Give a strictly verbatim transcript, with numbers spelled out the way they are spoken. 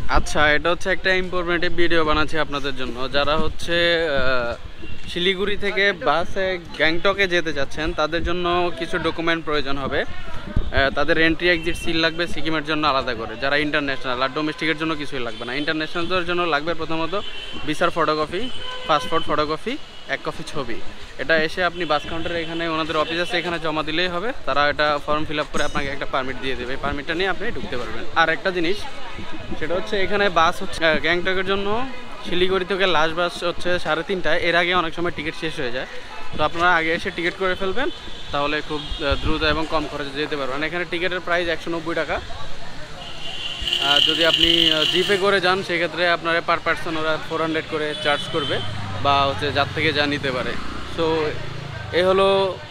আচ্ছা, এটা হচ্ছে একটা ইনফরমেটিভ ভিডিও বানাচ্ছি আপনাদের জন্য। যারা হচ্ছে শিলিগুড়ি থেকে বাসে গ্যাংটকে যেতে চাচ্ছেন তাদের জন্য কিছু ডকুমেন্ট প্রয়োজন হবে। তাদের এন্ট্রি এক্সিট সিল লাগবে সিকিমের জন্য আলাদা করে। যারা ইন্টারন্যাশনাল আর ডোমেস্টিকের জন্য কিছুই লাগবে না। ইন্টারন্যাশনালদের জন্য লাগবে প্রথমত ভিসার ফটোকপি, পাসপোর্ট ফটোকপি, এক কপি ছবি। এটা এসে আপনি বাস কাউন্টারে এখানে ওনাদের অফিস আছে, এখানে জমা দিলেই হবে। তারা এটা ফর্ম ফিল আপ করে আপনাকে একটা পারমিট দিয়ে দেবে। এই পারমিটটা নিয়ে আপনি ঢুকতে পারবেন। আর একটা জিনিস সেটা হচ্ছে এখানে বাস হচ্ছে গ্যাংটকের জন্য শিলিগুড়ি থেকে লাস্ট বাস হচ্ছে সাড়ে তিনটায়। এর আগে অনেক সময় টিকিট শেষ হয়ে যায়, তো আপনারা আগে এসে টিকিট করে ফেলবেন, তাহলে খুব দ্রুত এবং কম খরচে যেতে পারবেন। এখানে টিকিটের প্রাইস একশো নব্বই টাকা। আর যদি আপনি জিপে করে যান সেক্ষেত্রে আপনারা পার পার্সন ওরা ফোর হান্ড্রেড করে চার্জ করবে, বা হচ্ছে যার থেকে যা নিতে পারে। সো এ হলো